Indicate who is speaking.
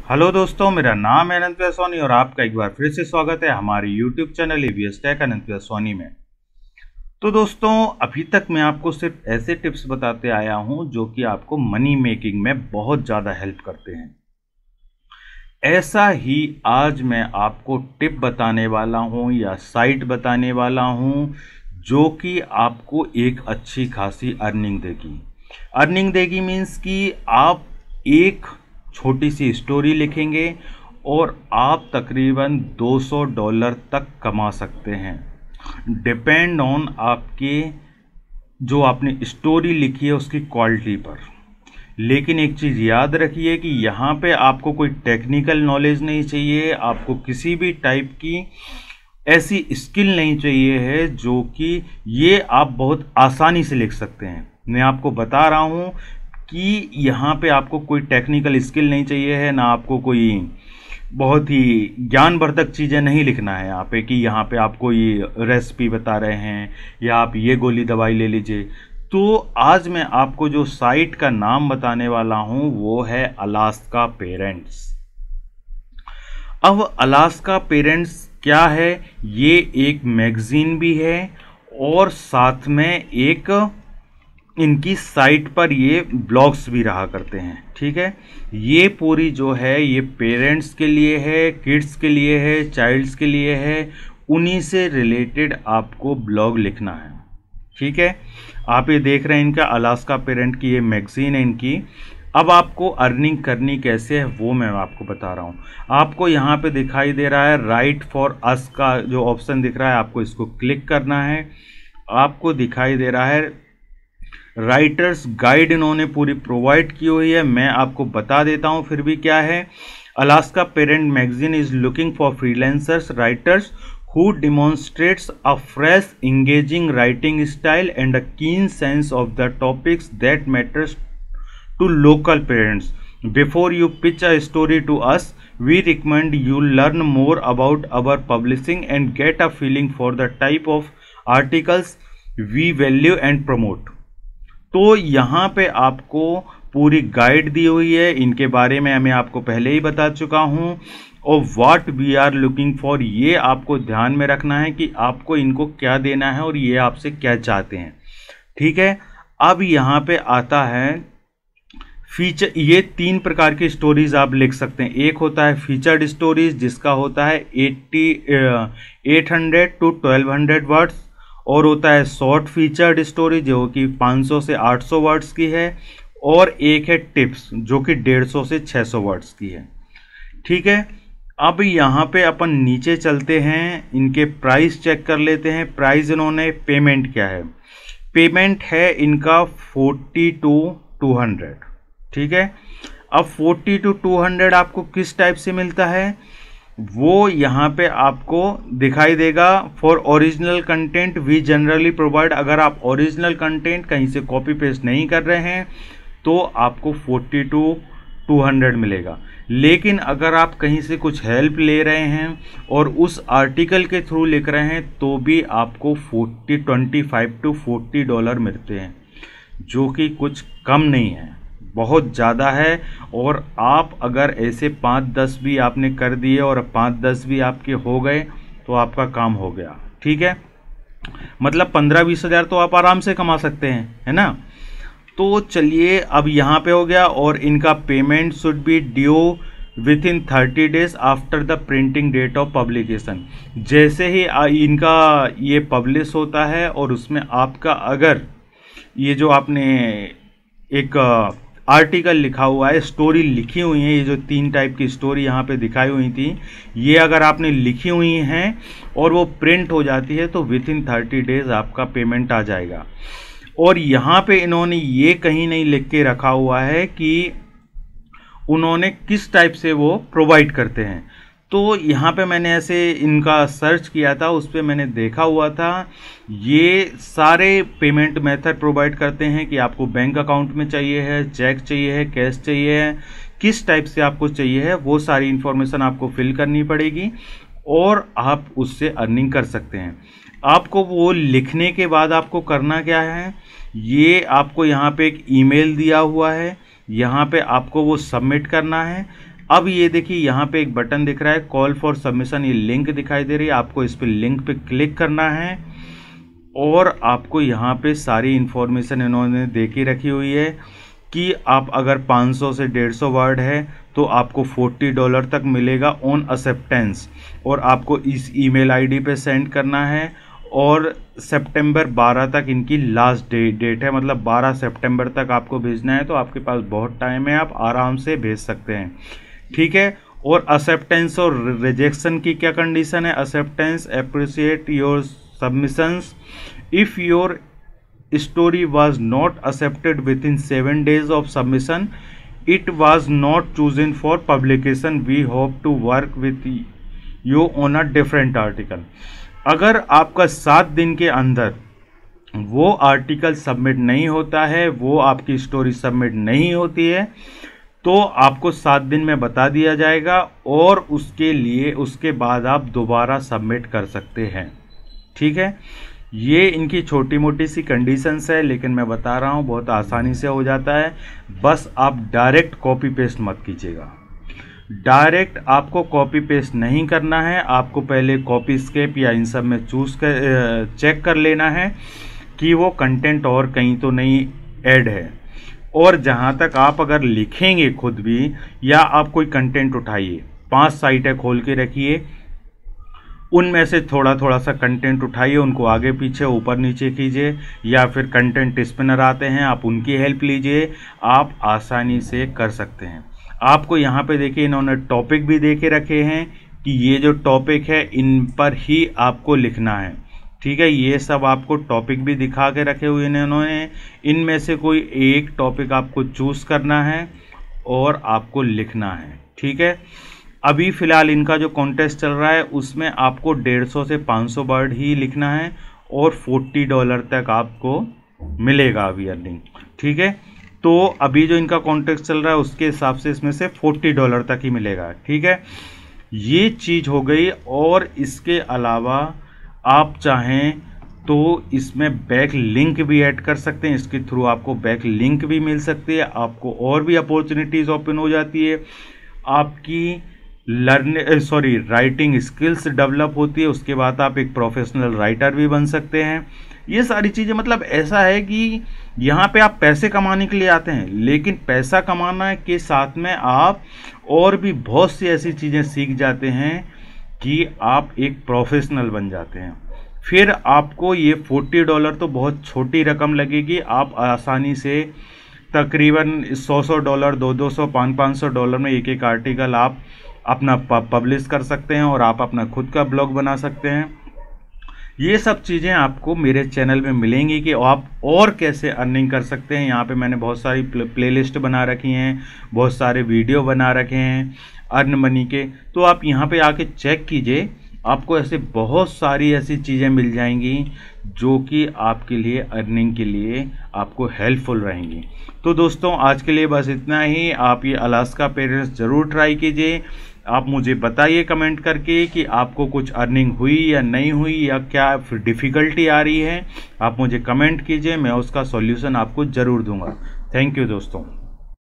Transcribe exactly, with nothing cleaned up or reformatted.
Speaker 1: Hello दोस्तों, मेरा नाम है अनंत सोनी और आपका एक बार फिर से स्वागत है हमारे यूट्यूब चैनल अवस्टेक अनंत सोनी में। तो दोस्तों, अभी तक मैं आपको सिर्फ ऐसे टिप्स बताते आया हूं जो कि आपको मनी मेकिंग में बहुत ज़्यादा हेल्प करते हैं। ऐसा ही आज मैं आपको टिप बताने वाला हूं या साइट बताने वाला हूं जो कि आपको एक अच्छी खासी अर्निंग देगी। अर्निंग देगी मीन्स कि आप एक छोटी सी स्टोरी लिखेंगे और आप तकरीबन दो सौ डॉलर तक कमा सकते हैं, डिपेंड ऑन आपके जो आपने स्टोरी लिखी है उसकी क्वालिटी पर। लेकिन एक चीज़ याद रखिए कि यहाँ पे आपको कोई टेक्निकल नॉलेज नहीं चाहिए, आपको किसी भी टाइप की ऐसी स्किल नहीं चाहिए है जो कि ये आप बहुत आसानी से लिख सकते हैं। मैं आपको बता रहा हूँ कि यहाँ पे आपको कोई टेक्निकल स्किल नहीं चाहिए है, ना आपको कोई बहुत ही ज्ञानवर्धक चीज़ें नहीं लिखना है यहाँ पे कि यहाँ पे आपको ये रेसिपी बता रहे हैं या आप ये गोली दवाई ले लीजिए। तो आज मैं आपको जो साइट का नाम बताने वाला हूँ वो है अलास्का पेरेंट्स। अब अलास्का पेरेंट्स क्या है? ये एक मैगजीन भी है और साथ में एक इनकी साइट पर ये ब्लॉग्स भी रहा करते हैं। ठीक है, ये पूरी जो है ये पेरेंट्स के लिए है, किड्स के लिए है, चाइल्ड्स के लिए है, उन्हीं से रिलेटेड आपको ब्लॉग लिखना है। ठीक है, आप ये देख रहे हैं इनका अलास्का पेरेंट की ये मैगजीन है इनकी। अब आपको अर्निंग करनी कैसे है वो मैं आपको बता रहा हूँ। आपको यहाँ पे दिखाई दे रहा है राइट फॉर अस का जो ऑप्शन दिख रहा है, आपको इसको क्लिक करना है। आपको दिखाई दे रहा है राइटर्स गाइड इन्होंने पूरी प्रोवाइड की हुई है। मैं आपको बता देता हूं फिर भी क्या है। Alaska parent magazine is looking for freelancers writers who demonstrates a fresh engaging writing style and a keen sense of the topics that matters to local parents. Before you pitch a story to us, we recommend you learn more about our publishing and get a feeling for the type of articles we value and promote। तो यहाँ पे आपको पूरी guide दी हुई है, इनके बारे में मैं आपको पहले ही बता चुका हूँ। और what we are looking for, ये आपको ध्यान में रखना है कि आपको इनको क्या देना है और ये आपसे क्या चाहते हैं। ठीक है, अब यहाँ पे आता है फीचर। ये तीन प्रकार की स्टोरीज आप लिख सकते हैं। एक होता है फीचर्ड स्टोरीज जिसका होता है eighty eight hundred to twelve hundred words, और होता है शॉर्ट फीचर्ड स्टोरी जो कि पाँच सौ से आठ सौ वर्ड्स की है, और एक है टिप्स जो कि डेढ़ सौ से छः सौ वर्ड्स की है। ठीक है, अब यहाँ पे अपन नीचे चलते हैं, इनके प्राइस चेक कर लेते हैं। प्राइस इन्होंने पेमेंट क्या है, पेमेंट है इनका फोर्टी टू टू हंड्रेड। ठीक है, अब फोर्टी टू टू हंड्रेड आपको किस टाइप से मिलता है वो यहाँ पे आपको दिखाई देगा। For original content we generally provide, अगर आप ओरिजिनल कंटेंट कहीं से कॉपी पेस्ट नहीं कर रहे हैं तो आपको फोर्टी टू टू हंड्रेड मिलेगा। लेकिन अगर आप कहीं से कुछ हेल्प ले रहे हैं और उस आर्टिकल के थ्रू लिख रहे हैं तो भी आपको forty twenty five to forty dollar मिलते हैं, जो कि कुछ कम नहीं है, बहुत ज़्यादा है। और आप अगर ऐसे पाँच दस भी आपने कर दिए और पाँच दस भी आपके हो गए तो आपका काम हो गया। ठीक है, मतलब पंद्रह बीस हज़ार तो आप आराम से कमा सकते हैं, है ना। तो चलिए, अब यहाँ पे हो गया। और इनका payment should be due within thirty days after the printing date of publication. जैसे ही इनका ये पब्लिश होता है और उसमें आपका अगर ये जो आपने एक आर्टिकल लिखा हुआ है, स्टोरी लिखी हुई है, ये जो तीन टाइप की स्टोरी यहाँ पे दिखाई हुई थी, ये अगर आपने लिखी हुई हैं और वो प्रिंट हो जाती है तो विथ इन थर्टी डेज आपका पेमेंट आ जाएगा। और यहाँ पे इन्होंने ये कहीं नहीं लिख के रखा हुआ है कि उन्होंने किस टाइप से वो प्रोवाइड करते हैं। तो यहाँ पे मैंने ऐसे इनका सर्च किया था, उस पर मैंने देखा हुआ था ये सारे पेमेंट मेथड प्रोवाइड करते हैं कि आपको बैंक अकाउंट में चाहिए है, चेक चाहिए है, कैश चाहिए है, किस टाइप से आपको चाहिए है, वो सारी इन्फॉर्मेशन आपको फिल करनी पड़ेगी और आप उससे अर्निंग कर सकते हैं। आपको वो लिखने के बाद आपको करना क्या है, ये आपको यहाँ पे एक ईमेल दिया हुआ है, यहाँ पे आपको वो सबमिट करना है। अब ये देखिए यहाँ पे एक बटन दिख रहा है कॉल फॉर सबमिशन, ये लिंक दिखाई दे रही है, आपको इस पे लिंक पे क्लिक करना है और आपको यहाँ पे सारी इन्फॉर्मेशन इन्होंने दे के रखी हुई है कि आप अगर पाँच सौ से डेढ़ सौ वर्ड है तो आपको चालीस डॉलर तक मिलेगा ऑन एक्सेप्टेंस, और आपको इस ईमेल आईडी पे सेंड करना है। और सितंबर बारह तक इनकी लास्ट डे डेट है, मतलब बारह सितंबर तक आपको भेजना है, तो आपके पास बहुत टाइम है, आप आराम से भेज सकते हैं, ठीक है। और एक्सेप्टेंस और रिजेक्शन की क्या कंडीशन है? Acceptance appreciate your submissions if your story was not accepted within seven days of submission, it was not chosen for publication, we hope to work with you on a different article। अगर आपका सात दिन के अंदर वो article submit नहीं होता है, वो आपकी स्टोरी सबमिट नहीं होती है, तो आपको सात दिन में बता दिया जाएगा और उसके लिए उसके बाद आप दोबारा सबमिट कर सकते हैं, ठीक है। ये इनकी छोटी मोटी सी कंडीशंस है, लेकिन मैं बता रहा हूँ बहुत आसानी से हो जाता है। बस आप डायरेक्ट कॉपी पेस्ट मत कीजिएगा, डायरेक्ट आपको कॉपी पेस्ट नहीं करना है, आपको पहले कॉपी स्केप या इन सब में चूज कर चेक कर लेना है कि वो कंटेंट और कहीं तो नहीं ऐड है। और जहाँ तक आप अगर लिखेंगे खुद भी, या आप कोई कंटेंट उठाइए, पांच साइटें खोल के रखिए, उनमें से थोड़ा थोड़ा सा कंटेंट उठाइए, उनको आगे पीछे ऊपर नीचे कीजिए, या फिर कंटेंट स्पिनर आते हैं आप उनकी हेल्प लीजिए, आप आसानी से कर सकते हैं। आपको यहाँ पे देखिए इन्होंने टॉपिक भी दे के रखे हैं कि ये जो टॉपिक है इन पर ही आपको लिखना है, ठीक है। ये सब आपको टॉपिक भी दिखा के रखे हुए हैं इन्होंने, इनमें से कोई एक टॉपिक आपको चूज करना है और आपको लिखना है, ठीक है। अभी फ़िलहाल इनका जो कॉन्टेस्ट चल रहा है उसमें आपको डेढ़ सौ से पाँच सौ वर्ड ही लिखना है और चालीस डॉलर तक आपको मिलेगा अभी अर्निंग, ठीक है। तो अभी जो इनका कॉन्टेस्ट चल रहा है उसके हिसाब से इसमें से चालीस डॉलर तक ही मिलेगा, ठीक है। ये चीज़ हो गई। और इसके अलावा आप चाहें तो इसमें बैक लिंक भी ऐड कर सकते हैं, इसके थ्रू आपको बैक लिंक भी मिल सकती है, आपको और भी अपॉर्चुनिटीज़ ओपन हो जाती है, आपकी learn sorry writing skills develop होती है, उसके बाद आप एक प्रोफेशनल राइटर भी बन सकते हैं। ये सारी चीज़ें, मतलब ऐसा है कि यहाँ पे आप पैसे कमाने के लिए आते हैं, लेकिन पैसा कमाना के साथ में आप और भी बहुत सी ऐसी चीज़ें सीख जाते हैं कि आप एक प्रोफेशनल बन जाते हैं। फिर आपको ये चालीस डॉलर तो बहुत छोटी रकम लगेगी, आप आसानी से तकरीबन सौ सौ डॉलर, दो दो सौ, पाँच पाँच सौ डॉलर में एक एक आर्टिकल आप अपना पब्लिश कर सकते हैं और आप अपना खुद का ब्लॉग बना सकते हैं। ये सब चीज़ें आपको मेरे चैनल में मिलेंगी कि आप और कैसे अर्निंग कर सकते हैं। यहाँ पे मैंने बहुत सारी प्लेलिस्ट बना रखी हैं, बहुत सारे वीडियो बना रखे हैं अर्न मनी के, तो आप यहाँ पे आके चेक कीजिए, आपको ऐसे बहुत सारी ऐसी चीज़ें मिल जाएंगी जो कि आपके लिए अर्निंग के लिए आपको हेल्पफुल रहेंगी। तो दोस्तों आज के लिए बस इतना ही। आप ये अलास्का पेरेंट्स ज़रूर ट्राई कीजिए, आप मुझे बताइए कमेंट करके कि आपको कुछ अर्निंग हुई या नहीं हुई, या क्या फिर डिफ़िकल्टी आ रही है। आप मुझे कमेंट कीजिए, मैं उसका सॉल्यूशन आपको ज़रूर दूंगा। थैंक यू दोस्तों।